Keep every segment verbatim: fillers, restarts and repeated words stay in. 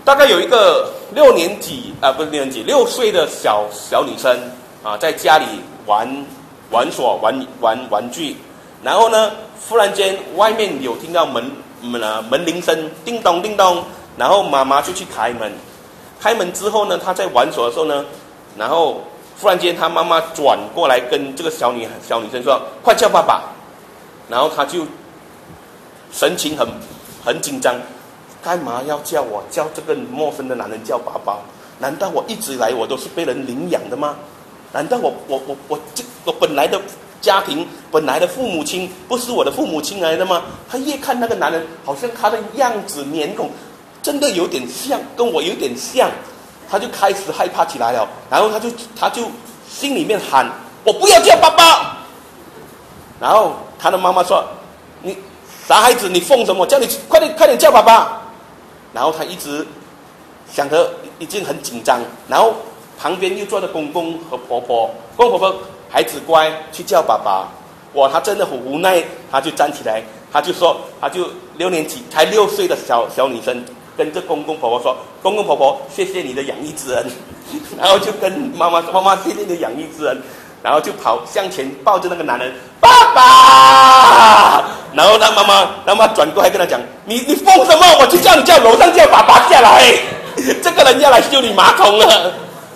大概有一个六年级啊，不是六年级，六岁的小小女生啊，在家里玩玩耍玩玩玩具，然后呢，忽然间外面有听到门门啊门铃声，叮咚叮咚，然后妈妈就去开门，开门之后呢，她在玩耍的时候呢，然后忽然间她妈妈转过来跟这个小女小女生说：“快叫爸爸！”然后她就神情很很紧张。干嘛要叫我叫这个陌生的男人叫爸爸？难道我一直以来我都是被人领养的吗？难道我我我我这我本来的家庭本来的父母亲不是我的父母亲来的吗？他越看那个男人，好像他的样子面孔真的有点像，跟我有点像，他就开始害怕起来了。然后他就他就心里面喊：“我不要叫爸爸！”然后他的妈妈说：“你傻孩子，你疯什么？叫你快点快点叫爸爸！”然后他一直想着，已经很紧张。然后旁边又坐着公公和婆婆，公公婆婆，孩子乖，去叫爸爸。哇，他真的很无奈，他就站起来，他就说，他就六年级，才六岁的小小女生，跟着公公婆婆说：“公公婆婆，谢谢你的养育之恩。”然后就跟妈妈说：“妈妈，谢谢你的养育之恩。”然后就跑向前抱着那个男人，爸爸。然后他妈妈，他妈转过来跟他讲：“你你疯什么？我去叫你叫楼上叫爸爸下来，这个人要来修理马桶了。”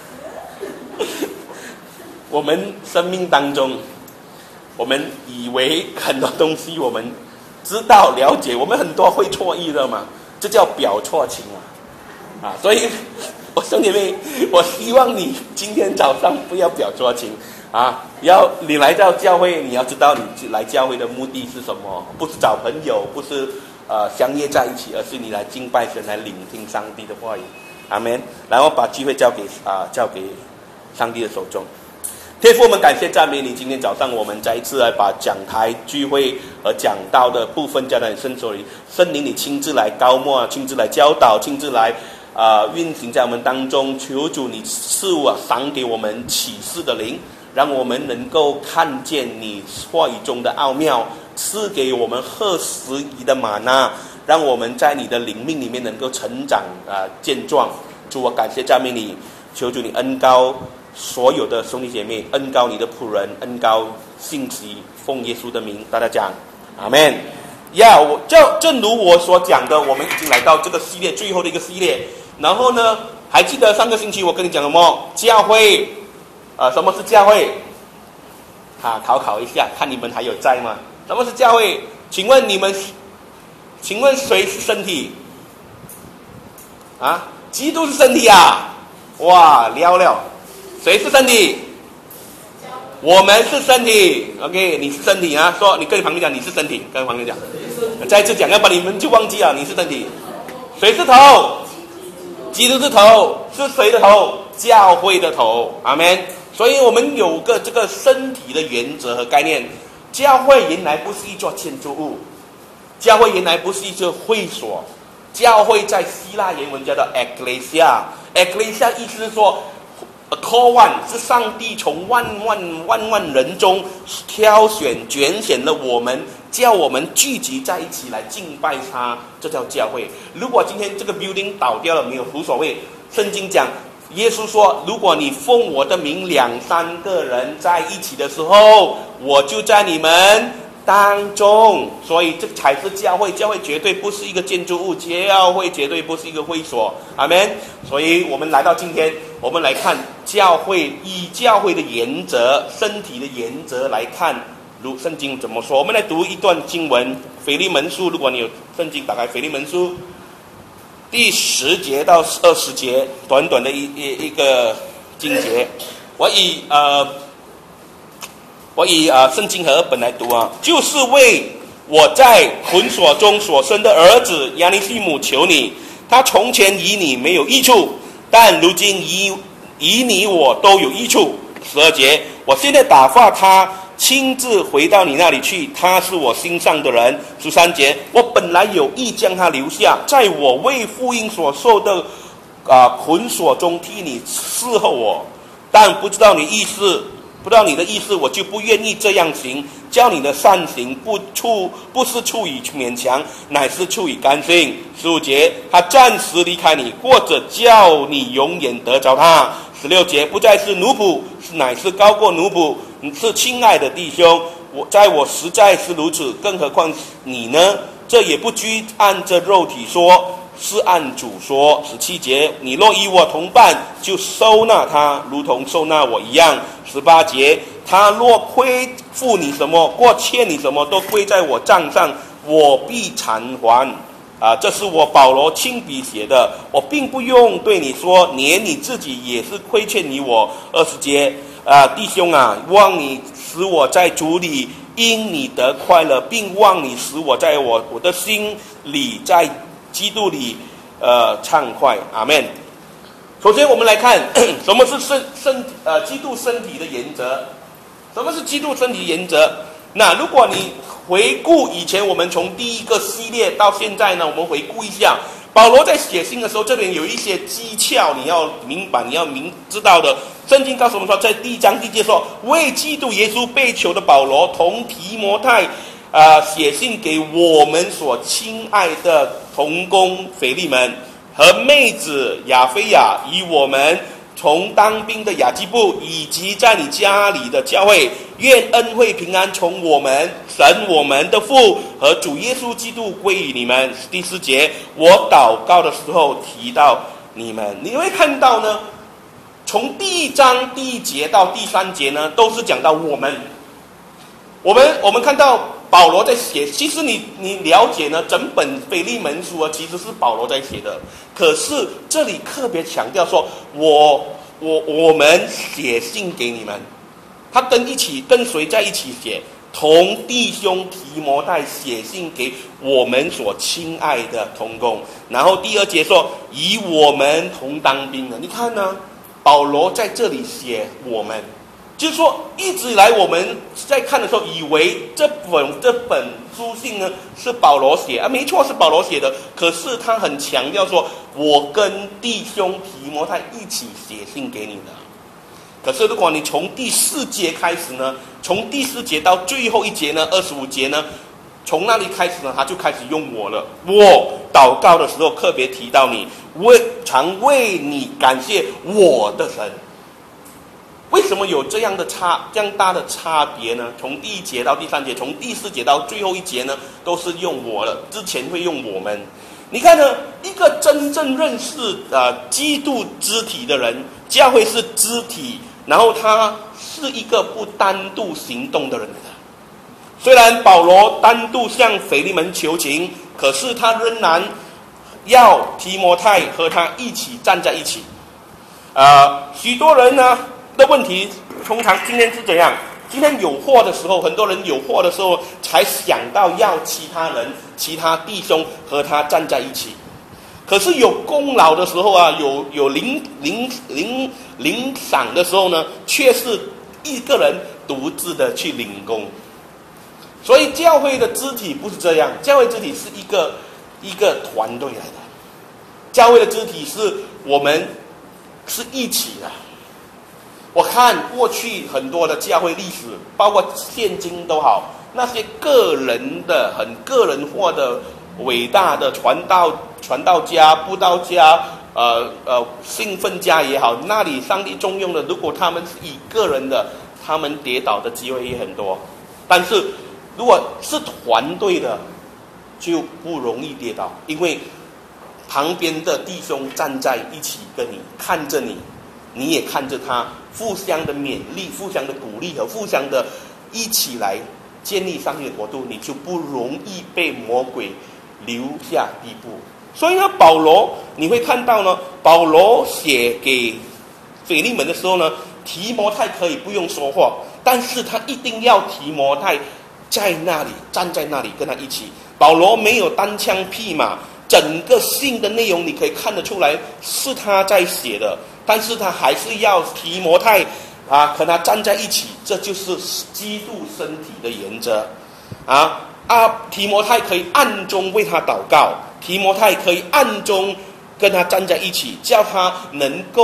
我们生命当中，我们以为很多东西我们知道了解，我们很多会错意的嘛，这叫表错情啊！啊，所以我兄弟妹，我希望你今天早上不要表错情。啊，要你来到教会，你要知道你来教会的目的是什么？不是找朋友，不是呃相约在一起，而是你来敬拜神，来聆听上帝的话语。阿们。然后把机会交给啊、呃、交给上帝的手中。天父，我们感谢赞美你。今天早上我们再一次来把讲台聚会和讲道的部分交在你身手里，圣灵你亲自来高抹，亲自来教导，亲自来啊、呃、运行在我们当中。求主你赐我赏给我们启示的灵。让我们能够看见你话语中的奥妙，赐给我们合时宜的玛纳，让我们在你的灵命里面能够成长啊、呃、健壮。主，我感谢赞美你，求主你恩膏所有的兄弟姐妹，恩膏你的仆人，恩膏信息，奉耶稣的名，大家讲阿们。呀、yeah, 我就正如我所讲的，我们已经来到这个系列最后的一个系列。然后呢，还记得上个星期我跟你讲什么？教会。呃，什么是教会？啊，考考一下，看你们还有在吗？什么是教会？请问你们，请问谁是身体？啊，基督是身体啊！哇，聊聊，谁是身体？我们是身体。OK， 你是身体啊！说，你跟你旁边讲，你是身体，跟旁边讲。再一次讲，要不然你们就忘记了，你是身体。谁是头？基督是头，是谁的头？教会的头。阿们。所以我们有个这个身体的原则和概念。教会原来不是一座建筑物，教会原来不是一座会所，教会在希腊原文叫做 ekklesia。ekklesia 意思是说 call one， 是上帝从万万万万人中挑选拣选了我们，叫我们聚集在一起来敬拜他，这叫教会。如果今天这个 building 倒掉了，没有无所谓。圣经讲，耶稣说，如果你奉我的名两三个人在一起的时候，我就在你们当中。所以这才是教会。教会绝对不是一个建筑物，教会绝对不是一个会所。阿们。所以我们来到今天，我们来看教会，以教会的原则，身体的原则来看，如圣经怎么说。我们来读一段经文，腓利门书。如果你有圣经，打开腓利门书第十节到二十节，短短的一一一个经节。我以呃，我以呃圣经和本来读啊，就是为我在捆锁中所生的儿子亚尼西姆求你，他从前与你没有益处，但如今与与你我都有益处。十二节，我现在打发他亲自回到你那里去，他是我心上的人。十三节，我本来有意将他留下，在我为福音所受的啊、呃、捆锁中替你伺候我，但不知道你意思不知道你的意思，我就不愿意这样行。叫你的善行不出不是出于勉强，乃是出于甘心。十五节，他暂时离开你，或者叫你永远得着他。十六节，不再是奴仆，是乃是高过奴仆，是亲爱的弟兄。我在我实在是如此，更何况你呢？这也不拘按着肉体说，是按主说。十七节，你若与我同伴，就收纳他，如同收纳我一样。十八节，他若亏负你什么，或欠你什么，都归在我账上，我必偿还。啊，这是我保罗亲笔写的，我并不用对你说，连你自己也是亏欠于我。二十节，啊，弟兄啊，望你使我在主里因你得快乐，并望你使我在我我的心里在基督里呃畅快。阿们。首先我们来看什么是身身呃基督身体的原则。什么是基督身体原则？那如果你回顾以前我们从第一个系列到现在呢，我们回顾一下保罗在写信的时候，这边有一些技巧你要明白，你要明知道的。圣经告诉我们说，在第一章第一节说，为基督耶稣被囚的保罗同提摩太呃写信给我们所亲爱的同工腓利门和妹子亚菲亚，与我们从当兵的雅基布，以及在你家里的教会，愿恩惠平安从我们神我们的父和主耶稣基督归于你们。第四节，我祷告的时候提到你们。你会看到呢，从第一章第一节到第三节呢，都是讲到我们。我们我们看到保罗在写，其实你你了解呢，整本腓利门书啊，其实是保罗在写的。可是这里特别强调说，我我我们写信给你们，他跟一起跟谁在一起写？同弟兄提摩太写信给我们所亲爱的同工。然后第二节说，与我们同当兵的。你看呢，保罗在这里写我们。就是说，一直以来我们在看的时候，以为这本这本书信呢是保罗写啊，没错，是保罗写的。可是他很强调说，我跟弟兄提摩太一起写信给你的。可是如果你从第四节开始呢，从第四节到最后一节呢，二十五节呢，从那里开始呢，他就开始用我了。我祷告的时候特别提到你，为常为你感谢我的神。为什么有这样的差这样大的差别呢？从第一节到第三节，从第四节到最后一节呢，都是用我了，之前会用我们。你看呢，一个真正认识呃基督肢体的人，教会是肢体，然后他是一个不单独行动的人。虽然保罗单独向腓利门求情，可是他仍然要提摩太和他一起站在一起。呃，许多人呢的问题，通常今天是怎样？今天有祸的时候，很多人有祸的时候，才想到要其他人、其他弟兄和他站在一起。可是有功劳的时候啊，有有领领领领赏的时候呢，却是一个人独自的去领功。所以教会的肢体不是这样，教会肢体是一个一个团队来的。教会的肢体是我们是一起的。我看过去很多的教会历史，包括现今都好，那些个人的很个人化的伟大的传道传道家、布道家、呃呃兴奋家也好，那里上帝重用的，如果他们是以个人的，他们跌倒的机会也很多。但是如果是团队的，就不容易跌倒，因为旁边的弟兄站在一起跟你，看着你，你也看着他，互相的勉励、互相的鼓励和互相的一起来建立上帝的国度，你就不容易被魔鬼留下地步。所以呢，保罗你会看到呢，保罗写给腓利门的时候呢，提摩太可以不用说话，但是他一定要提摩太在那里，站在那里跟他一起。保罗没有单枪匹马，整个信的内容你可以看得出来是他在写的，但是他还是要提摩太啊和他站在一起，这就是基督身体的原则啊啊！提摩太可以暗中为他祷告，提摩太可以暗中跟他站在一起，叫他能够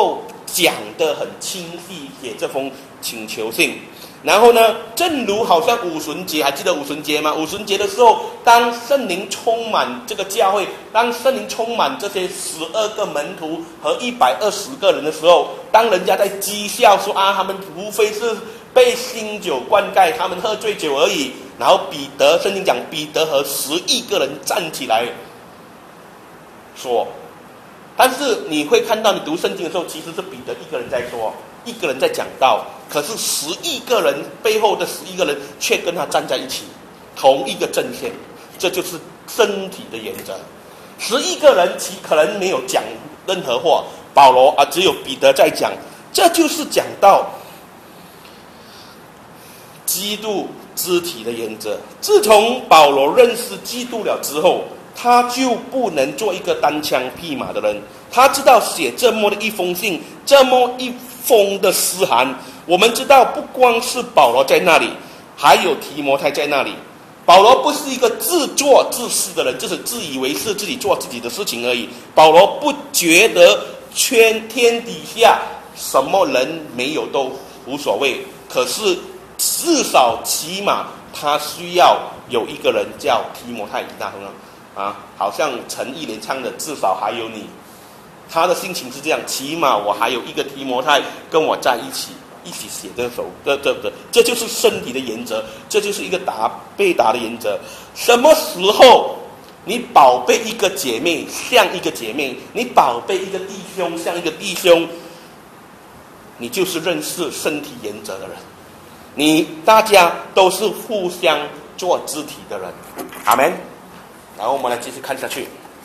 讲得很清晰，写这封请求信。然后呢，正如好像五旬节，还记得五旬节吗？五旬节的时候，当圣灵充满这个教会，当圣灵充满这些十二个门徒和一百二十个人的时候，当人家在讥笑说啊，他们无非是被新酒灌溉，他们喝醉酒而已。然后彼得，圣经讲彼得和十亿个人站起来说，但是你会看到，你读圣经的时候，其实是彼得一个人在说，一个人在讲道。可是十亿个人背后的十亿个人却跟他站在一起，同一个阵线，这就是身体的原则。十亿个人其可能没有讲任何话，保罗啊，只有彼得在讲，这就是讲到基督肢体的原则。自从保罗认识基督了之后，他就不能做一个单枪匹马的人。他知道写这么的一封信，这么一封的诗函，我们知道不光是保罗在那里，还有提摩太在那里。保罗不是一个自作自私的人，就是自以为是，自己做自己的事情而已。保罗不觉得全天底下什么人没有都无所谓，可是至少起码他需要有一个人叫提摩太，大家啊，好像陈忆莲唱的至少还有你。他的心情是这样，起码我还有一个提摩太跟我在一起，一起写这首，这这这，这就是身体的原则，这就是一个答被答的原则。什么时候你宝贝一个姐妹像一个姐妹，你宝贝一个弟兄像一个弟兄，你就是认识身体原则的人，你大家都是互相做肢体的人。阿们。然后我们来继续看下去。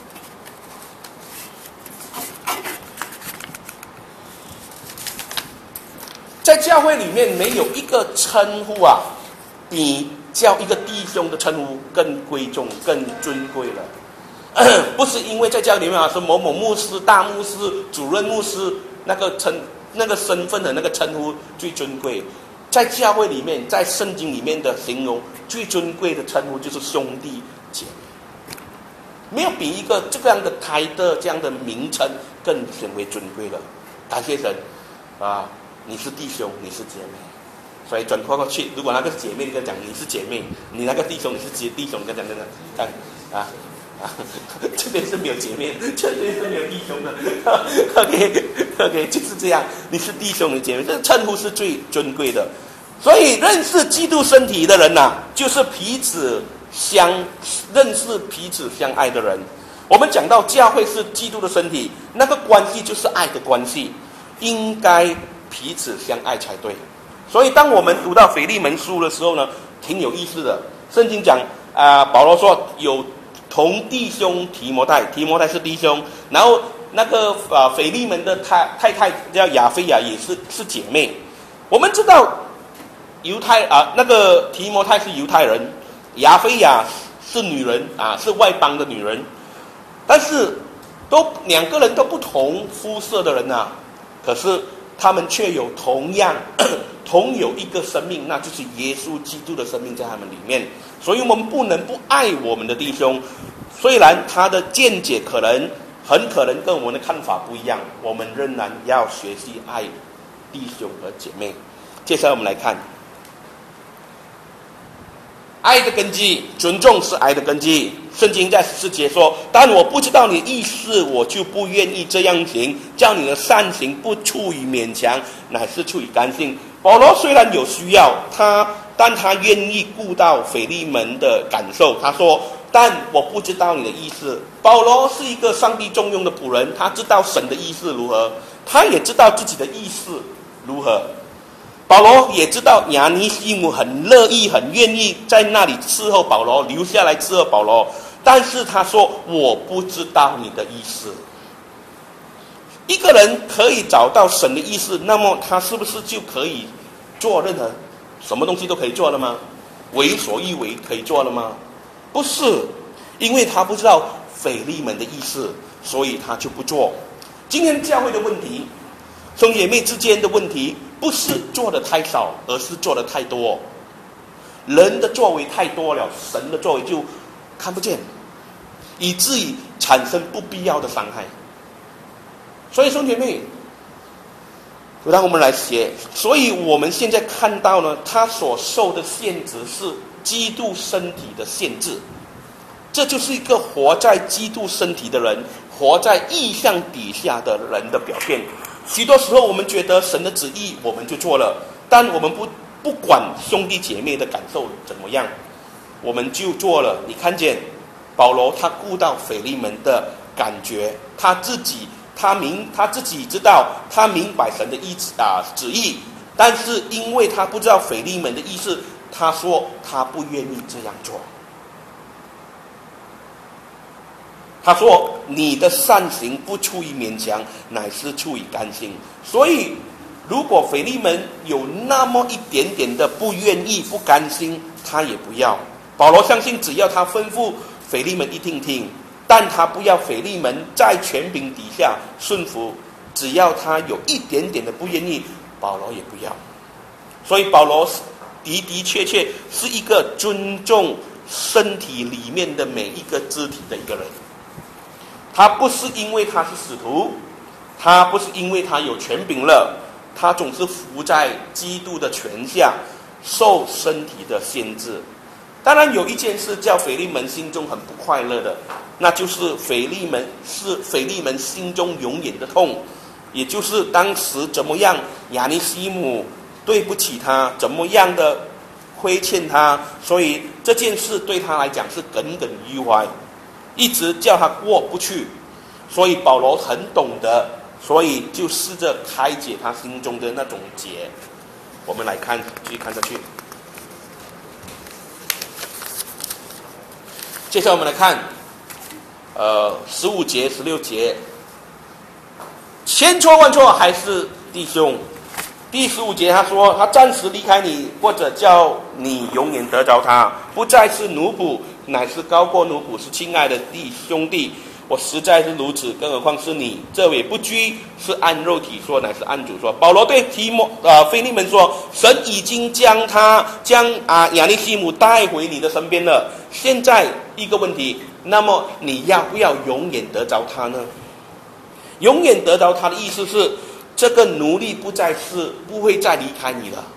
在教会里面，没有一个称呼啊，比叫一个弟兄的称呼更贵重、更尊贵了。不是因为在教会里面啊，是某某牧师、大牧师、主任牧师，那个称、那个身份的那个称呼最尊贵。在教会里面，在圣经里面的形容最尊贵的称呼就是兄弟姐妹，没有比一个这样的台的这样的名称更显为尊贵了。感谢神啊！你是弟兄，你是姐妹，所以转过过去，如果那个姐妹跟讲你是姐妹，你那个弟兄你是姐弟兄，跟讲真的，看啊啊，这边是没有姐妹，这边是没有弟兄的。OK OK， 就是这样，你是弟兄的姐妹，这个称呼是最尊贵的。所以认识基督身体的人呐、啊，就是彼此相认识、彼此相爱的人。我们讲到教会是基督的身体，那个关系就是爱的关系，应该彼此相爱才对。所以当我们读到腓利门书的时候呢，挺有意思的。圣经讲啊、呃，保罗说有同弟兄提摩太，提摩太是弟兄，然后那个啊、呃、腓利门的太太太叫亚非亚也是是姐妹。我们知道犹太啊、呃、那个提摩太是犹太人，亚非亚是女人啊，是外邦的女人，但是都两个人都不同肤色的人啊，可是他们却有同样同有一个生命，那就是耶稣基督的生命在他们里面。所以我们不能不爱我们的弟兄，虽然他的见解可能很可能跟我们的看法不一样，我们仍然要学习爱弟兄和姐妹。接下来我们来看爱的根基，尊重是爱的根基。圣经在十四节说，但我不知道你意思，我就不愿意这样行，叫你的善行不出于勉强，乃是出于甘心。保罗虽然有需要他，但他愿意顾到腓利门的感受。他说，但我不知道你的意思。保罗是一个上帝重用的仆人，他知道神的意思如何，他也知道自己的意思如何。保罗也知道亚尼西姆很乐意很愿意在那里伺候保罗，留下来伺候保罗，但是他说我不知道你的意思。一个人可以找到神的意思，那么他是不是就可以做任何什么东西都可以做了吗？为所欲为可以做了吗？不是，因为他不知道腓利门的意思，所以他就不做。今天教会的问题，兄姐妹之间的问题，不是做的太少，而是做的太多。人的作为太多了，神的作为就看不见，以至于产生不必要的伤害。所以兄姐妹， 让我们来写。所以我们现在看到呢，他所受的限制是基督身体的限制，这就是一个活在基督身体的人，活在意象底下的人的表现。许多时候我们觉得神的旨意我们就做了，但我们不不管兄弟姐妹的感受怎么样，我们就做了。你看见保罗他顾到腓利门的感觉，他自己他明他自己知道，他明白神的意啊旨意，但是因为他不知道腓利门的意思，他说他不愿意这样做。他说你的善行不出于勉强，乃是出于甘心。所以如果腓利门有那么一点点的不愿意不甘心，他也不要。保罗相信只要他吩咐腓利门一定听，但他不要腓利门在权柄底下顺服，只要他有一点点的不愿意，保罗也不要。所以保罗的的确确是一个尊重身体里面的每一个肢体的一个人。他不是因为他是使徒，他不是因为他有权柄了，他总是服在基督的权下，受身体的限制。当然有一件事叫腓利门心中很不快乐的，那就是腓利门是腓利门心中永远的痛，也就是当时怎么样亚尼西姆对不起他，怎么样的亏欠他，所以这件事对他来讲是耿耿于怀，一直叫他过不去。所以保罗很懂得，所以就试着开解他心中的那种结。我们来看，继续看下去。接下来我们来看，呃，十五节、十六节，千错万错还是弟兄。第十五节他说，他暂时离开你，或者叫你永远得着他，不再是奴仆，乃是高过奴仆，是亲爱的弟兄弟。我实在是如此，更何况是你。这位不拘是按肉体说，乃是按主说。保罗对提摩呃腓利门说，神已经将他将啊亚尼西姆带回你的身边了。现在一个问题，那么你要不要永远得着他呢？永远得着他的意思是，这个奴隶不再是不会再离开你了。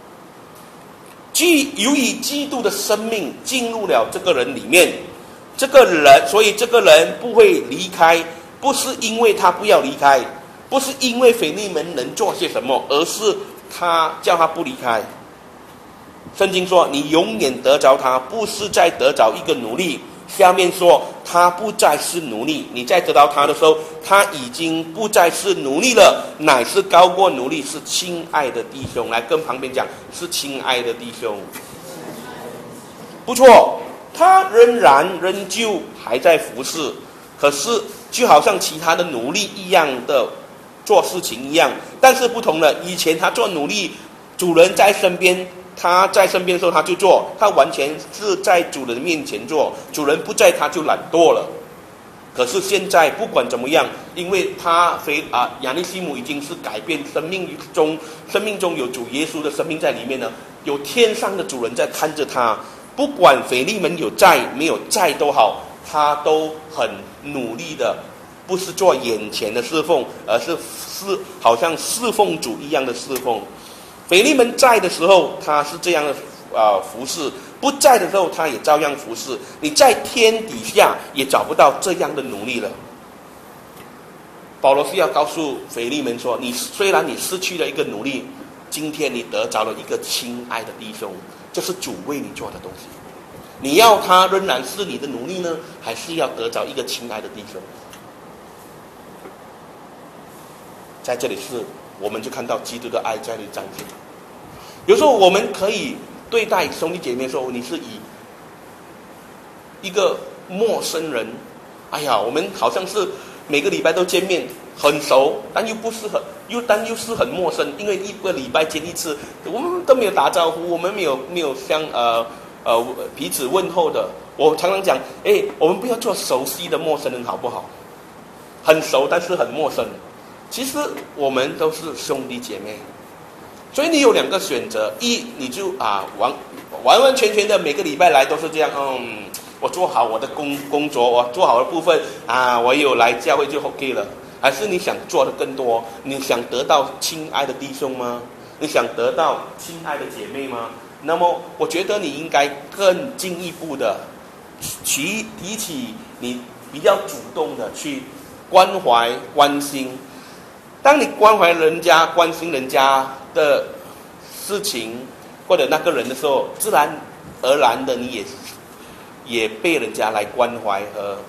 基由于基督的生命进入了这个人里面，这个人，所以这个人不会离开，不是因为他不要离开，不是因为腓利门能做些什么，而是他叫他不离开。圣经说，你永远得着他，不是在得着一个奴隶。下面说，他不再是奴隶，你在得到他的时候，他已经不再是奴隶了，乃是高过奴隶，是亲爱的弟兄。来跟旁边讲，是亲爱的弟兄。不错，他仍然仍旧还在服侍，可是就好像其他的奴隶一样的做事情一样，但是不同了。以前他做奴隶，主人在身边，他在身边的时候他就做，他完全是在主人面前做，主人不在他就懒惰了。可是现在不管怎么样，因为他非啊亚尼西姆已经是改变生命中生命中有主耶稣的生命在里面呢，有天上的主人在看着他。不管腓利门有在没有在都好，他都很努力的，不是做眼前的侍奉，而是是好像侍奉主一样的侍奉。腓利门在的时候，他是这样的啊、呃、服侍；不在的时候，他也照样服侍。你在天底下也找不到这样的努力了。保罗是要告诉腓利门说，你虽然你失去了一个奴隶，今天你得着了一个亲爱的弟兄，这是主为你做的东西。你要他仍然是你的奴隶呢，还是要得着一个亲爱的弟兄？在这里是我们就看到基督的爱在这里展现。有时候我们可以对待兄弟姐妹说，你是以一个陌生人，哎呀，我们好像是每个礼拜都见面，很熟，但又不是很又但又是很陌生，因为一个礼拜见一次，我们都没有打招呼，我们没有没有相呃呃彼此问候的。我常常讲，哎，我们不要做熟悉的陌生人，好不好？很熟但是很陌生，其实我们都是兄弟姐妹。所以你有两个选择，一你就啊完完完全全的每个礼拜来都是这样，嗯，我做好我的工工作，我做好的部分啊，我有来教会就 OK 了。 还是你想做的更多？你想得到亲爱的弟兄吗？你想得到亲爱的姐妹吗？那么我觉得你应该更进一步的去提起你比较主动的去关怀关心。当你关怀人家关心人家的事情或者那个人的时候，自然而然的你也也被人家来关怀和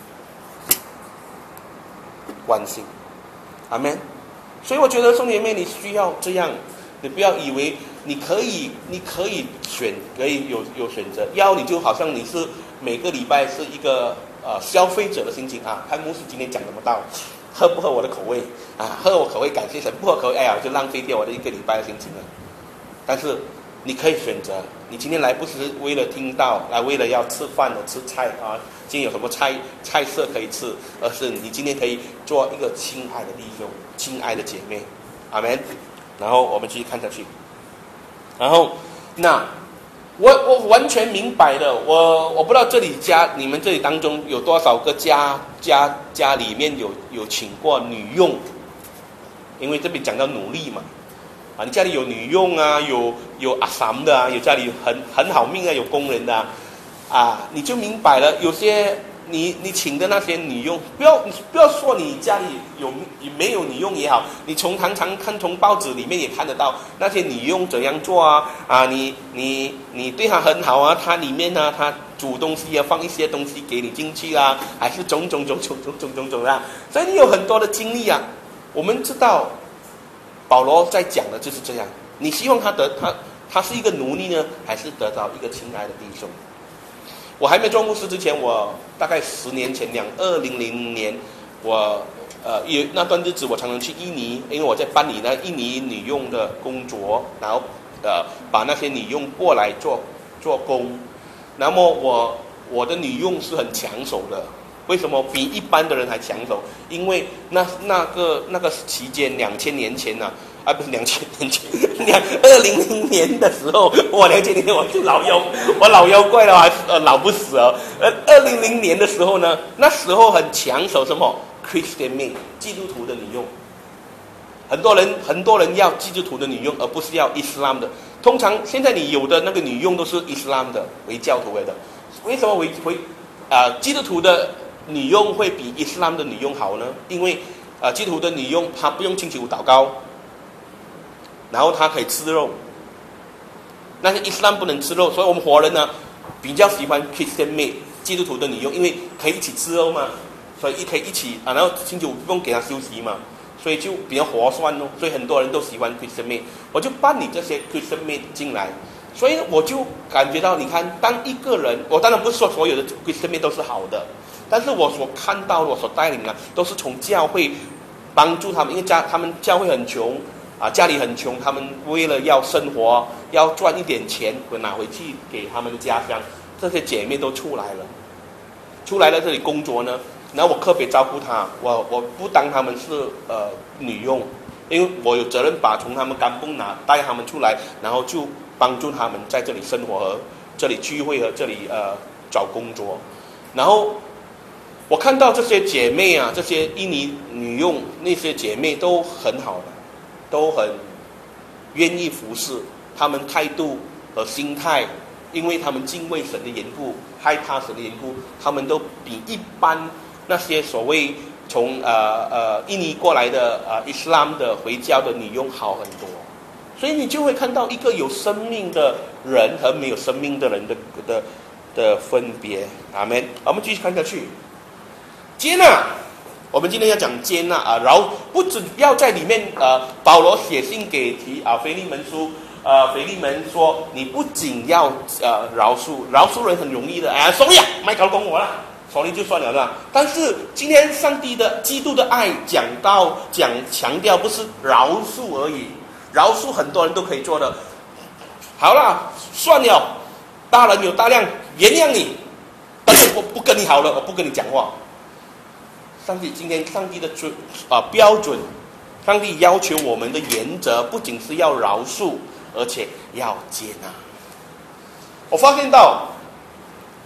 关心。阿们。所以我觉得兄弟姐妹你需要这样，你不要以为你可以你可以选可以有有选择，要你就好像你是每个礼拜是一个呃消费者的心情啊，看牧师今天讲什么道，合不合我的口味啊？合我口味感谢神，不合口味哎呀就浪费掉我的一个礼拜的心情了。但是你可以选择，你今天来不是为了听到，来为了要吃饭的吃菜啊，今天有什么菜菜色可以吃，而是你今天可以做一个亲爱的弟兄、亲爱的姐妹，阿们。然后我们继续看下去，然后那我我完全明白的，我我不知道这里家你们这里当中有多少个家家家里面有有请过女佣，因为这边讲到奴隶嘛。啊，你家里有女佣啊，有有阿三的啊，有家里很很好命啊，有工人的啊，啊，你就明白了。有些你你请的那些女佣，不要你不要说你家里有没有女佣也好，你从常常看从报纸里面也看得到那些女佣怎样做啊啊，你你你对她很好啊，她里面呢、啊，她煮东西啊，放一些东西给你进去啊，还是种种种种种种种种啊，所以你有很多的经历啊。我们知道。保罗在讲的就是这样，你希望他得他他是一个奴隶呢，还是得到一个亲爱的弟兄？我还没做牧师之前，我大概十年前，两二零零年，我呃有那段日子，我常常去印尼，因为我在办理那印尼女佣的工作，然后呃把那些女佣过来做做工。那么我我的女佣是很抢手的。为什么比一般的人还抢手？因为那那个那个期间，两千年前呢、啊，啊不是两千年前，两二零零年的时候，我两千年我是老妖，我老妖怪了，还呃老不死哦。呃，二零零年的时候呢，那时候很抢手什么 Christian maid 基督徒的女佣，很多人很多人要基督徒的女佣，而不是要伊斯兰的。通常现在你有的那个女佣都是伊斯兰的，为教徒来的。为什么为为啊、呃、基督徒的女佣会比伊斯兰的女佣好呢？因为呃，基督徒的女佣她不用星期五祷告，然后她可以吃肉。那些伊斯兰不能吃肉，所以我们华人呢比较喜欢 Christian maid 基督徒的女佣，因为可以一起吃肉嘛，所以可以一起啊，然后星期五不用给她休息嘛，所以就比较划算哦。所以很多人都喜欢 Christian maid， 我就办理这些 Christian maid 进来。所以我就感觉到，你看，当一个人，我当然不是说所有的 Christian maid 都是好的。但是我所看到的，我所带领的，都是从教会帮助他们，因为家他们教会很穷啊，家里很穷，他们为了要生活，要赚一点钱，拿回去给他们的家乡，这些姐妹都出来了，出来了这里工作呢，然后我特别照顾她，我我不当他们是呃女佣，因为我有责任把从他们甘蹦拿带他们出来，然后就帮助他们在这里生活和这里聚会和这里呃找工作，然后。我看到这些姐妹啊，这些印尼女佣那些姐妹都很好的，都很愿意服侍，她们态度和心态，因为她们敬畏神的缘故，害怕神的缘故，她们都比一般那些所谓从呃呃印尼过来的呃伊斯兰的回教的女佣好很多。所以你就会看到一个有生命的人和没有生命的人的的的分别。阿们。我们继续看下去。接纳，我们今天要讲接纳啊，然后不只要在里面呃，保罗写信给提啊腓利门书，呃，腓利门说，你不仅要呃饶恕，饶恕人很容易的，哎 ，sorry 啊，麦搞讲我啦 ，sorry 就算了啦。但是今天上帝的基督的爱讲到讲强调不是饶恕而已，饶恕很多人都可以做的。好啦，算了，大人有大量，原谅你，但是我不跟你好了，我不跟你讲话。上帝今天，上帝的准啊标准，上帝要求我们的原则，不仅是要饶恕，而且要接纳。我发现到，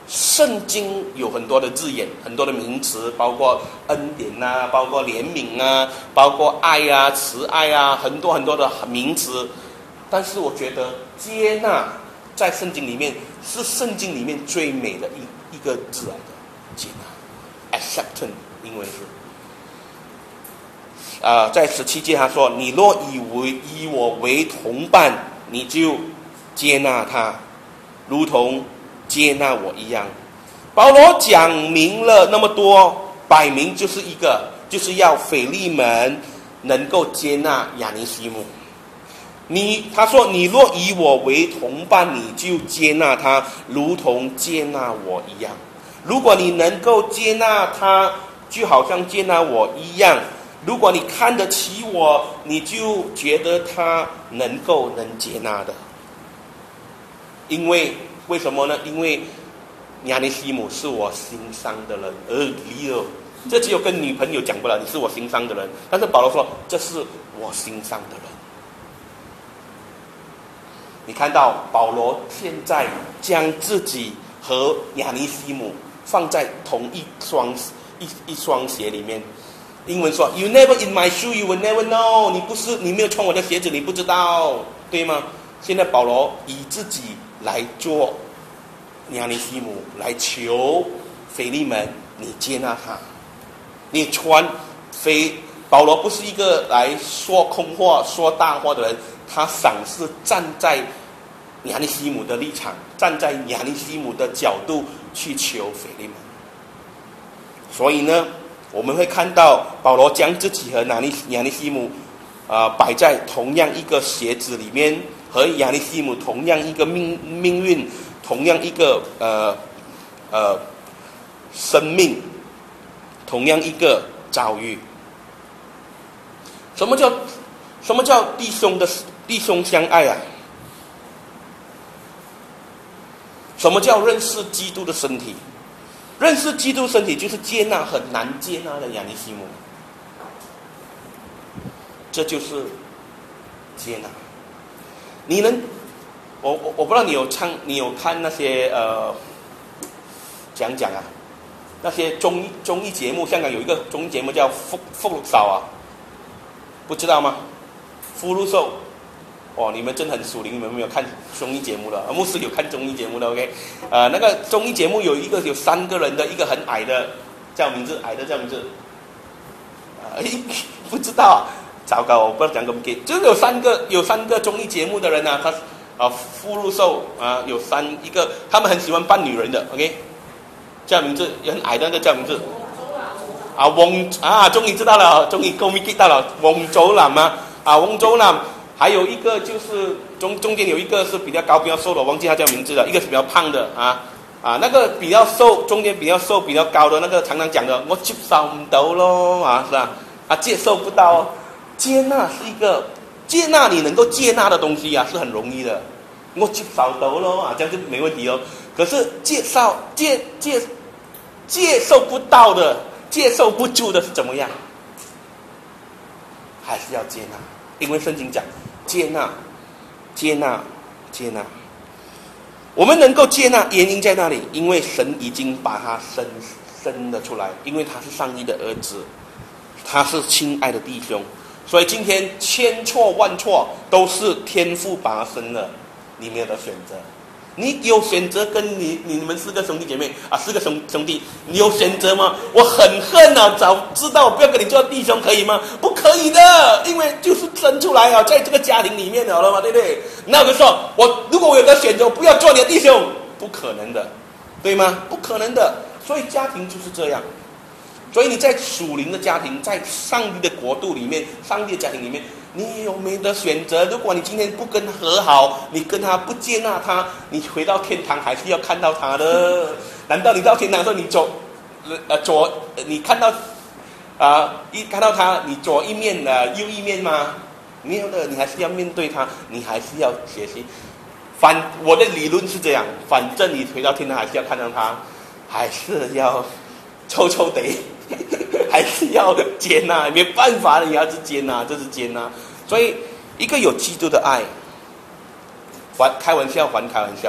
圣经有很多的字眼，很多的名词，包括恩典啊，包括怜悯啊，包括爱啊、慈爱啊，很多很多的名词。但是我觉得接纳在圣经里面是圣经里面最美的一一个字来的，接纳 ，acceptance， 英文是。啊、呃，在十七节他说：“你若以为以我为同伴，你就接纳他，如同接纳我一样。”保罗讲明了那么多，摆明就是一个，就是要腓利门能够接纳亚尼西姆。你他说：“你若以我为同伴，你就接纳他，如同接纳我一样。如果你能够接纳他，就好像接纳我一样。如果你看得起我，你就觉得他能够能接纳的。因为为什么呢？因为亚尼西姆是我心上的人，而离了，这只有跟女朋友讲不了，你是我心上的人。但是保罗说，这是我心上的人。你看到保罗现在将自己和亚尼西姆放在同一双一一双鞋里面。英文说 ，You never in my shoe, you will never know。你不是，你没有穿我的鞋子，你不知道，对吗？现在保罗以自己来做亚尼西姆，来求腓利门，你接纳他，你传腓保罗不是一个来说空话、说大话的人，他赏是站在亚尼西姆的立场，站在亚尼西姆的角度去求腓利门。所以呢，我们会看到保罗将自己和亚尼亚尼西姆啊、呃、摆在同样一个鞋子里面，和亚尼西姆同样一个命命运，同样一个呃呃生命，同样一个遭遇。什么叫什么叫弟兄的弟兄相爱啊？什么叫认识基督的身体？认识基督身体就是接纳很难接纳的亚尼西姆，这就是接纳。你能，我我我不知道你有唱，你有看那些呃，讲讲啊，那些综艺综艺节目，香港有一个综艺节目叫《福福禄寿》啊，不知道吗？福禄寿。哦，你们真的很属灵，你们没有看综艺节目的，牧师有看综艺节目的 ，OK？ 呃，那个综艺节目有一个有三个人的，一个很矮的，叫名字，矮的叫名字，呃，不知道啊，糟糕，我不知道讲怎么给，就是有三个有三个综艺节目的人啊，他啊福禄寿啊有三一个，他们很喜欢扮女人的 ，OK？ 叫名字也很矮的那个叫名字，啊翁啊，终于知道了，终于终于 get 到了，翁祖蓝吗？啊翁祖蓝。还有一个就是中中间有一个是比较高比较瘦的，我忘记他叫名字了。一个是比较胖的啊啊，那个比较瘦，中间比较瘦比较高的那个常常讲的，我接受唔到咯啊，是吧？啊，接受不到，接纳是一个接纳你能够接纳的东西啊，是很容易的。我接受到咯啊，这样就没问题哦。可是介绍接接接受不到的、接受不住的是怎么样？还是要接纳，因为圣经讲。接纳，接纳，接纳。我们能够接纳，原因在那里？因为神已经把他生生了出来，因为他是上帝的儿子，他是亲爱的弟兄，所以今天千错万错都是天父把他生了，你没有得选择。你有选择跟你你们四个兄弟姐妹啊，四个兄兄弟，你有选择吗？我很恨啊，早知道不要跟你做弟兄可以吗？不可以的，因为就是生出来啊，在这个家庭里面了了嘛，对不对？那我就说，我如果我有个选择，我不要做你的弟兄，不可能的，对吗？不可能的。所以家庭就是这样。所以你在属灵的家庭，在上帝的国度里面，上帝的家庭里面。你有没得选择？如果你今天不跟他和好，你跟他不接纳他，你回到天堂还是要看到他的。难道你到天堂的时候，你左呃左你看到啊、呃、一看到他，你左一面呃右一面吗？没有的，你还是要面对他，你还是要学习。反我的理论是这样，反正你回到天堂还是要看到他，还是要臭臭的。还是要接纳，没办法的，你要是接纳，这是接纳。所以，一个有基督的爱，还开玩笑还开玩笑，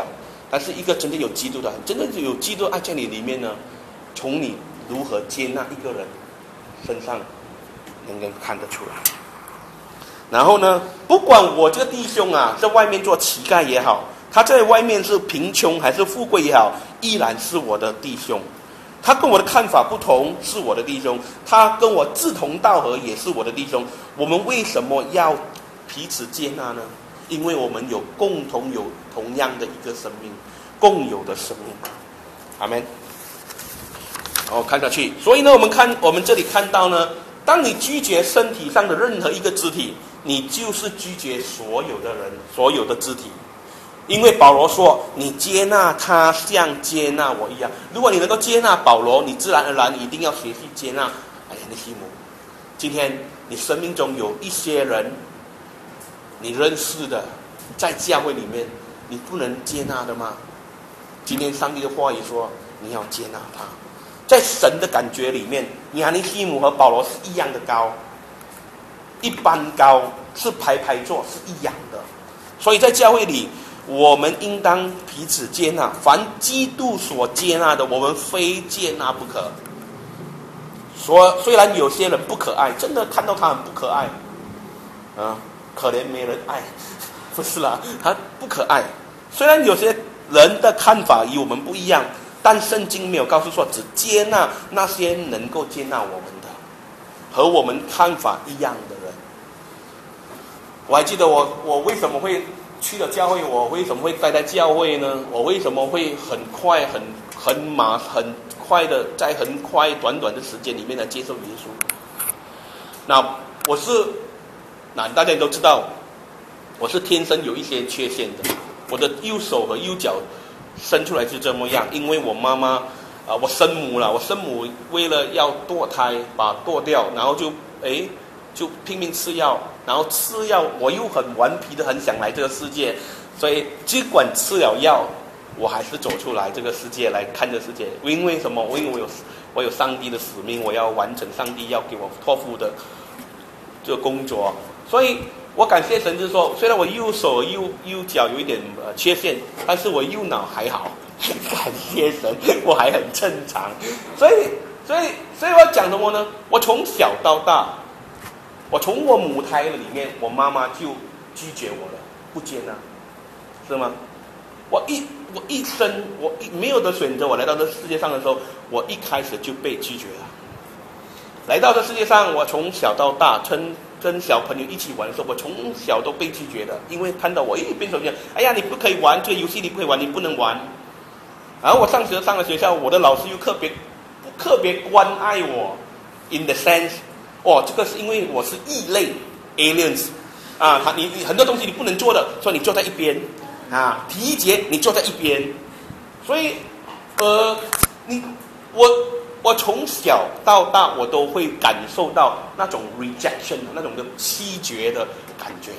但是一个真正有基督的，真正有基督爱在你里面呢，从你如何接纳一个人身上能够看得出来。然后呢，不管我这个弟兄啊，在外面做乞丐也好，他在外面是贫穷还是富贵也好，依然是我的弟兄。他跟我的看法不同，是我的弟兄；他跟我志同道合，也是我的弟兄。我们为什么要彼此接纳呢？因为我们有共同有同样的一个生命，共有的生命。阿们。哦，看下去。所以呢，我们看我们这里看到呢，当你拒绝身体上的任何一个肢体，你就是拒绝所有的人，所有的肢体。因为保罗说，你接纳他像接纳我一样。如果你能够接纳保罗，你自然而然一定要学习接纳哎呀，那西姆。今天你生命中有一些人，你认识的，在教会里面，你不能接纳的吗？今天上帝的话语说，你要接纳他。在神的感觉里面，亚尼西姆和保罗是一样的高，一般高，是排排坐，是一样的。所以在教会里，我们应当彼此接纳，凡基督所接纳的，我们非接纳不可。说虽然有些人不可爱，真的看到他很不可爱，啊，可怜没人爱，不是啦，他不可爱。虽然有些人的看法与我们不一样，但圣经没有告诉说只接纳那些能够接纳我们的，和我们看法一样的人。我还记得我我为什么会去了教会，我为什么会待在教会呢？我为什么会很快很很马很快的在很快短短的时间里面来接受耶稣？那我是那大家都知道，我是天生有一些缺陷的，我的右手和右脚生出来是这么样，因为我妈妈啊、呃，我生母了，我生母为了要堕胎，把堕掉，然后就哎就拼命吃药，然后吃药我又很顽皮的很想来这个世界，所以尽管吃了药，我还是走出来这个世界来看这个世界。因为什么？因为我有我有上帝的使命，我要完成上帝要给我托付的这个工作，所以我感谢神，就是说，虽然我右手右右脚有一点呃缺陷，但是我右脑还好，感谢神，我还很正常。所以，所以，所以我要讲什么呢？我从小到大，我从我母胎里面，我妈妈就拒绝我了，不接纳，是吗？我一我一生我一没有的选择，我来到这世界上的时候，我一开始就被拒绝了。来到这世界上，我从小到大，跟跟小朋友一起玩的时候，我从小都被拒绝的，因为看到我一边手机，哎呀，你不可以玩这个游戏，你不可以玩，你不能玩。然后我上学上了学校，我的老师又特别特别关爱我 ，in the sense， 哦，这个是因为我是异类 aliens， 啊，他你你很多东西你不能做的，所以你坐在一边，啊，第一节你坐在一边，所以，呃，你我。我从小到大，我都会感受到那种 rejection， 那种的弃绝的感觉。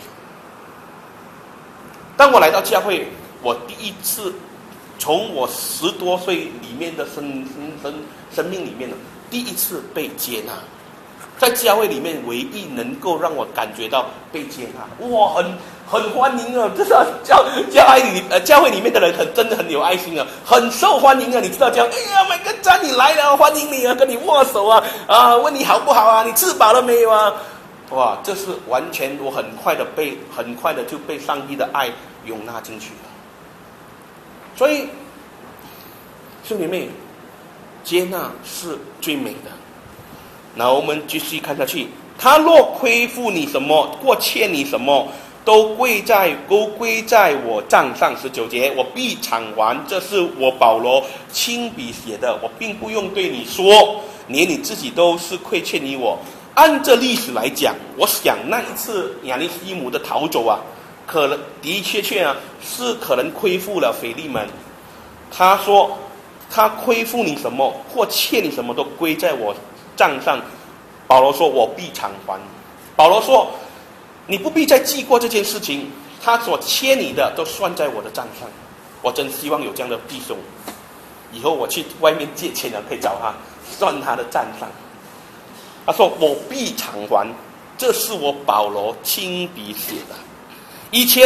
当我来到教会，我第一次从我十多岁里面的生生生生命里面呢，第一次被接纳。在教会里面，唯一能够让我感觉到被接纳，哇，很很欢迎啊！这是教教会里呃教会里面的人很真的很有爱心啊，很受欢迎啊！你知道这样，哎呀，麦根詹你来了，欢迎你啊，跟你握手啊，啊，问你好不好啊？你吃饱了没有啊？哇，这是完全我很快的被很快的就被上帝的爱容纳进去了。所以兄弟妹，接纳是最美的。然后我们继续看下去，他若亏负你什么，或欠你什么，都归在都归在我账上。十九节，我必偿还，这是我保罗亲笔写的，我并不用对你说，连你自己都是亏欠于我。按这历史来讲，我想那一次亚尼西姆的逃走啊，可能的的确确啊，是可能亏负了腓利门。他说他亏负你什么，或欠你什么，都归在我账上。保罗说我必偿还。保罗说你不必再记过这件事情，他所欠你的都算在我的账上。我真希望有这样的弟兄，以后我去外面借钱了可以找他算他的账上。他说我必偿还，这是我保罗亲笔写的。以前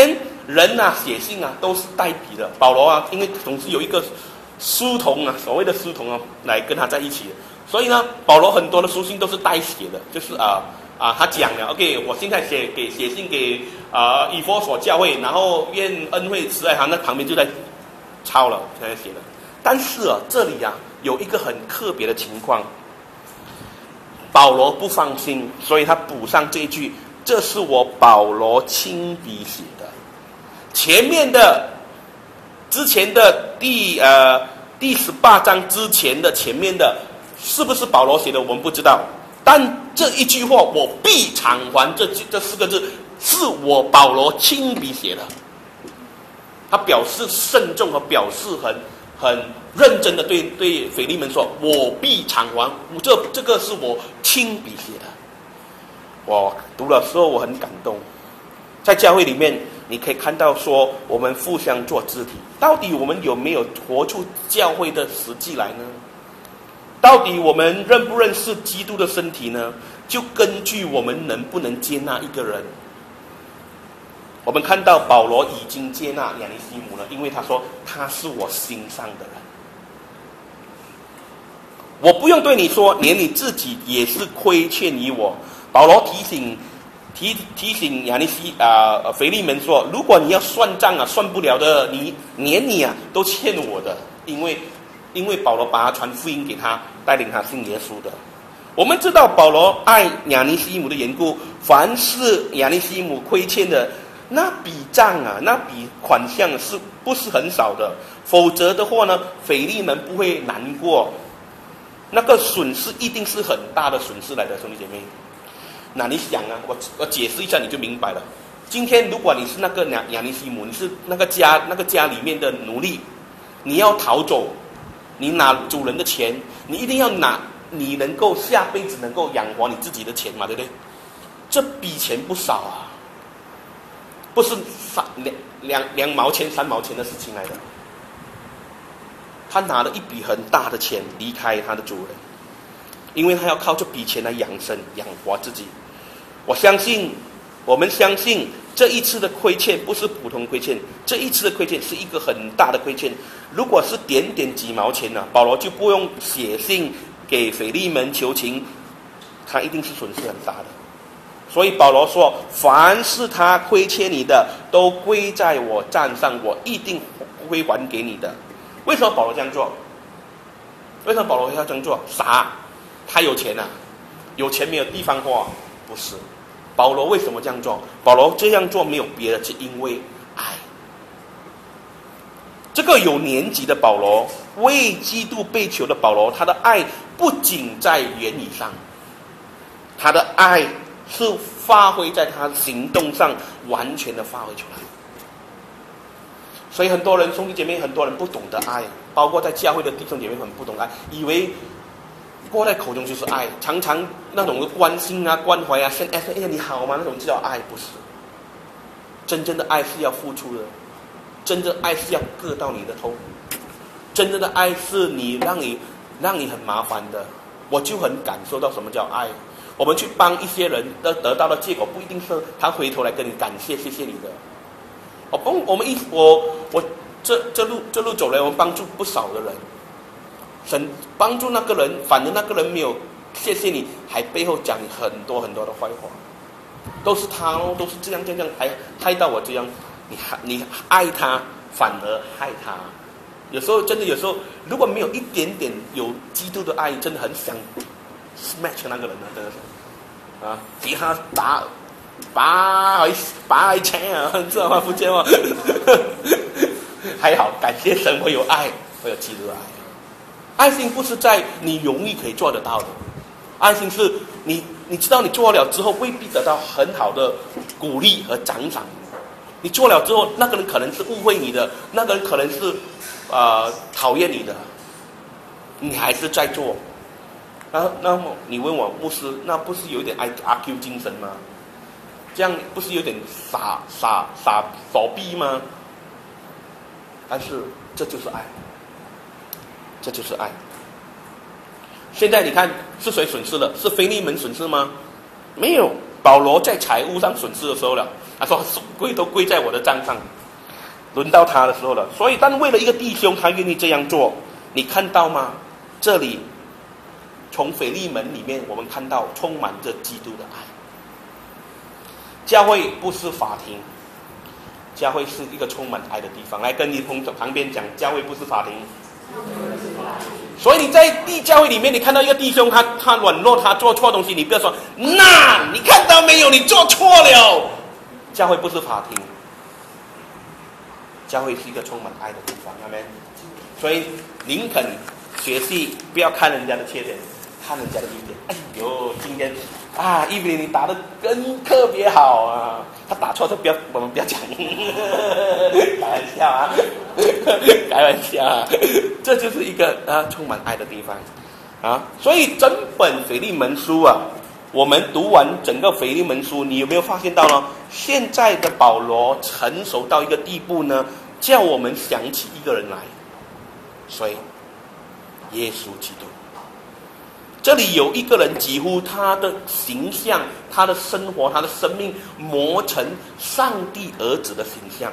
人啊写信啊都是代笔的，保罗啊因为总是有一个书童啊，所谓的书童啊来跟他在一起的，所以呢保罗很多的书信都是代写的，就是啊啊他讲了 OK 我现在写给写信给啊以弗所教会，然后愿恩惠慈爱，他那旁边就在抄了现在写的。但是啊这里啊有一个很特别的情况，保罗不放心，所以他补上这一句，这是我保罗亲笔写的。前面的之前的第呃第十八章之前的前面的是不是保罗写的我们不知道，但这一句话我必偿还，这这四个字是我保罗亲笔写的。他表示慎重和表示很很认真的对对腓利门说，我必偿还，这这个是我亲笔写的。我读的时候我很感动。在教会里面你可以看到说我们互相做肢体，到底我们有没有活出教会的实际来呢？到底我们认不认识基督的身体呢？就根据我们能不能接纳一个人。我们看到保罗已经接纳亚尼西姆了，因为他说他是我心上的人。我不用对你说，连你自己也是亏欠于我。保罗提醒提提醒亚尼西啊、呃、腓利门说，如果你要算账啊，算不了的，你连你啊都欠我的，因为因为保罗把他传福音给他，带领他信耶稣的。我们知道保罗爱亚尼西姆的缘故，凡是亚尼西姆亏欠的那笔账啊，那笔款项是不是很少的？否则的话呢，腓利门不会难过，那个损失一定是很大的损失来的，兄弟姐妹。那你想啊，我我解释一下你就明白了。今天如果你是那个亚亚尼西姆，你是那个家那个家里面的奴隶，你要逃走，你拿主人的钱，你一定要拿你能够下辈子能够养活你自己的钱嘛，对不对？这笔钱不少啊，不是三两两两毛钱三毛钱的事情来的。他拿了一笔很大的钱离开他的主人，因为他要靠这笔钱来养生养活自己。我相信我们相信这一次的亏欠不是普通亏欠，这一次的亏欠是一个很大的亏欠。如果是点点几毛钱呢、啊，保罗就不用写信给腓利门求情，他一定是损失很大的。所以保罗说，凡是他亏欠你的，都归在我账上，我一定会还给你的。为什么保罗这样做？为什么保罗要这样做？傻，他有钱啊，有钱没有地方花？不是。保罗为什么这样做？保罗这样做没有别的，是因为爱。这个有年纪的保罗，为基督被囚的保罗，他的爱不仅在言语上，他的爱是发挥在他行动上，完全的发挥出来。所以很多人兄弟姐妹，很多人不懂得爱，包括在教会的弟兄姐妹很不懂爱，以为挂在口中就是爱，常常那种的关心啊、关怀啊，先哎哎你好吗？那种叫爱，不是。真正的爱是要付出的，真正的爱是要割到你的头，真正的爱是你让你让你很麻烦的。我就很感受到什么叫爱。我们去帮一些人得得到的结果，不一定是他回头来跟你感谢谢谢你的。我帮我们一我我这这路这路走来，我们帮助不少的人。神帮助那个人，反正那个人没有谢谢你，还背后讲你很多很多的坏话，都是他哦，都是这样这样这样，还害到我这样。你你爱他，反而害他。有时候真的，有时候如果没有一点点有基督的爱，真的很想 smash 那个人啊，真的是啊，给他打打打一枪啊，知道吗？福建吗？还好，感谢神，我有爱，我有基督的爱。爱心不是在你容易可以做得到的，爱心是你你知道你做了之后未必得到很好的鼓励和奖赏。你做了之后，那个人可能是误会你的，那个人可能是呃讨厌你的，你还是在做。那那么你问我牧师，那不是有点爱阿 Q 精神吗？这样不是有点傻傻傻傻逼吗？但是这就是爱。这就是爱。现在你看是谁损失了？是腓利门损失吗？没有， 保罗在财务上损失的时候了，他说归都归在我的账上，轮到他的时候了。所以但为了一个弟兄他愿意这样做，你看到吗？这里从腓利门里面我们看到充满着基督的爱。教会不是法庭，教会是一个充满爱的地方。来跟你朋友旁边讲，教会不是法庭。所以你在地教会里面，你看到一个弟兄他他软弱，他做错东西，你不要说那你看到没有，你做错了。教会不是法庭，教会是一个充满爱的地方，阿们。所以宁肯学习，不要看人家的缺点，看人家的优点。哎呦，今天啊，伊比你打得更特别好啊！他打错就不要，我们不要讲，开玩笑啊，开玩笑啊，这就是一个啊充满爱的地方啊。所以整本腓利门书啊，我们读完整个腓利门书，你有没有发现到呢？现在的保罗成熟到一个地步呢，叫我们想起一个人来，所以耶稣基督。这里有一个人，几乎他的形象、他的生活、他的生命磨成上帝儿子的形象。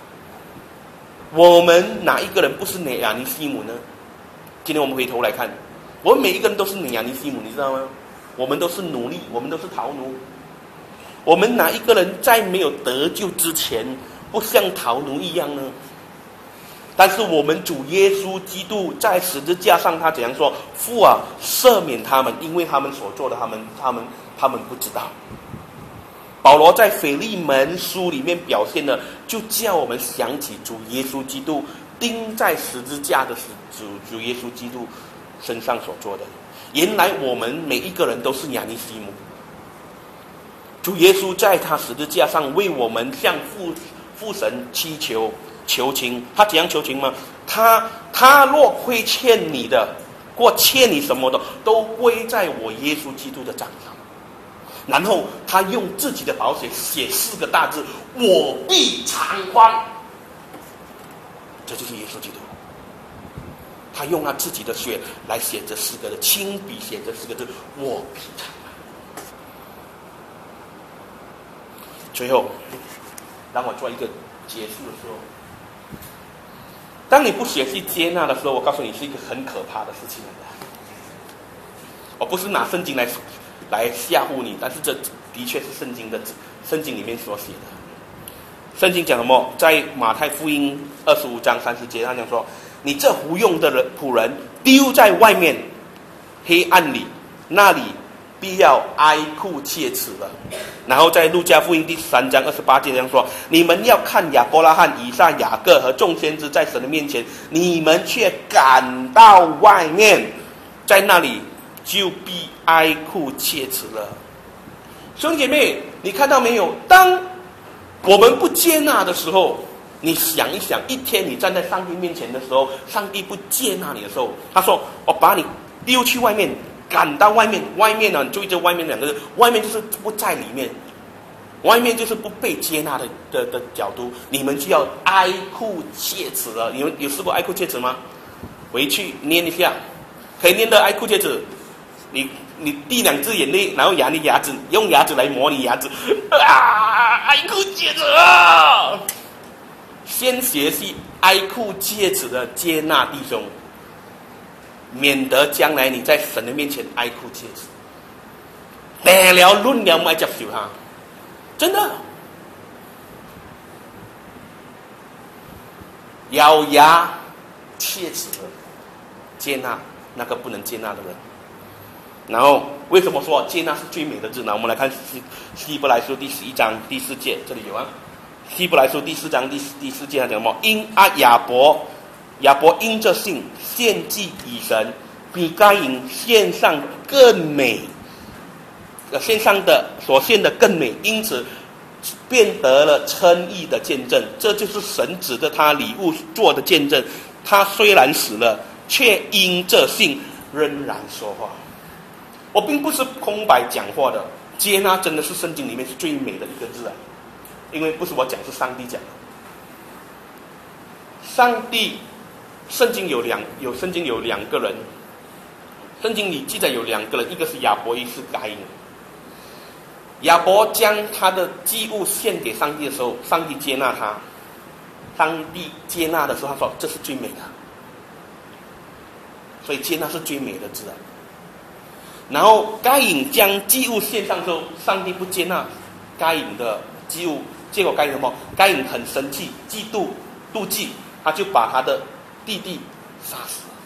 我们哪一个人不是乃亚尼西姆呢？今天我们回头来看，我们每一个人都是乃亚尼西姆，你知道吗？我们都是奴隶，我们都是逃奴。我们哪一个人在没有得救之前，不像逃奴一样呢？但是我们主耶稣基督在十字架上，他怎样说？父啊，赦免他们，因为他们所做的，他们他们他们不知道。保罗在腓利门书里面表现的，就叫我们想起主耶稣基督钉在十字架的主主耶稣基督身上所做的。原来我们每一个人都是亚尼西姆。主耶稣在他十字架上为我们向父父神祈求。求情，他怎样求情吗？他他若亏欠你的，或欠你什么的，都归在我耶稣基督的账上。然后他用自己的宝血写四个大字：我必偿还。这就是耶稣基督。他用他自己的血来写这四个字，亲笔写这四个字：我必偿还。最后，让我做一个结束的时候。当你不学习接纳的时候，我告诉你是一个很可怕的事情来的。我不是拿圣经来来吓唬你，但是这的确是圣经的圣经里面所写的。圣经讲什么？在马太福音二十五章三十节，他讲说：“你这无用的人仆人，丢在外面黑暗里，那里必要哀哭切齿了。”然后在路加福音第三章二十八节这样说：“你们要看亚伯拉罕、以撒、雅各和众先知在神的面前，你们却赶到外面，在那里就必哀哭切齿了。”兄弟姐妹，你看到没有？当我们不接纳的时候，你想一想，一天你站在上帝面前的时候，上帝不接纳你的时候，他说：“我把你丢去外面。”赶到外面，外面呢？注意这外面两个字，外面就是不在里面，外面就是不被接纳的的的角度，你们就要哀哭切齿了。你们有试过哀哭切齿吗？回去念一下，可以念的哀哭切齿。你你滴两支眼泪，然后牙你牙齿，用牙齿来磨你牙齿，啊，哀哭切齿啊！先学习哀哭切齿的接纳弟兄。免得将来你在神的面前哀哭切齿，得了论了没接受他，真的咬牙切齿的接纳那个不能接纳的人。然后为什么说接纳是最美的字呢？我们来看希希伯来书第十一章第四节，这里有啊。希伯来书第四章第第四节他讲什么？因啊亚伯。亚伯因着信献祭以神，比该隐献上更美，献上的所献的更美，因此便得了称义的见证。这就是神指着他礼物做的见证。他虽然死了，却因着信仍然说话。我并不是空白讲话的，接纳真的是圣经里面是最美的一个字啊！因为不是我讲，是上帝讲的。上帝。圣经有两有圣经有两个人，圣经里记载有两个人，一个是亚伯，一个是该隐。 亚伯将他的祭物献给上帝的时候，上帝接纳他。上帝接纳的时候，他说：“这是最美的。”所以接纳是最美的字啊。然后该隐将祭物献上之后，上帝不接纳该隐的祭物，结果该隐什么？该隐很生气、嫉妒、妒忌，他就把他的弟弟杀死了。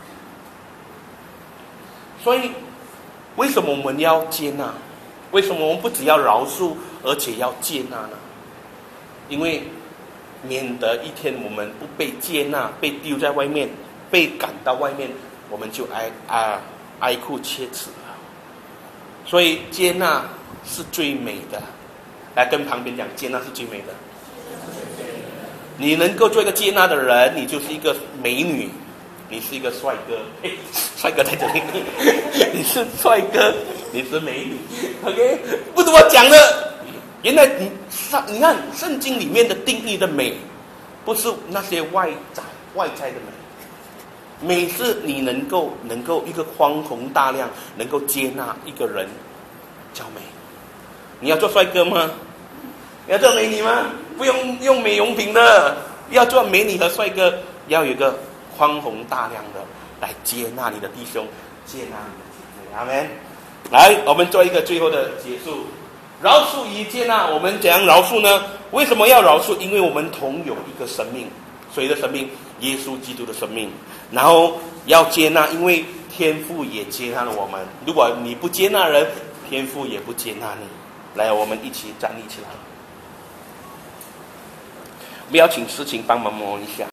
所以，为什么我们要接纳？为什么我们不只要饶恕，而且要接纳呢？因为免得一天我们不被接纳，被丢在外面，被赶到外面，我们就哀啊哀哭切齿了。所以接纳是最美的。来跟旁边讲，接纳是最美的。你能够做一个接纳的人，你就是一个美女，你是一个帅哥。嘿，帅哥在这里，你是帅哥，你是美女。OK， 不怎么讲的。原来你上你看圣经里面的定义的美，不是那些外在外在的美，美是你能够能够一个宽宏大量，能够接纳一个人，叫美。你要做帅哥吗？你要做美女吗？不用用美容品的，要做美女和帅哥，要有一个宽宏大量的来接纳你的弟兄，接纳你的姐妹。阿们。来，我们做一个最后的结束。饶恕与接纳，我们怎样饶恕呢？为什么要饶恕？因为我们同有一个生命，谁的生命？耶稣基督的生命。然后要接纳，因为天父也接纳了我们。如果你不接纳人，天父也不接纳你。来，我们一起站立起来。我们要请诗情帮忙摸一下。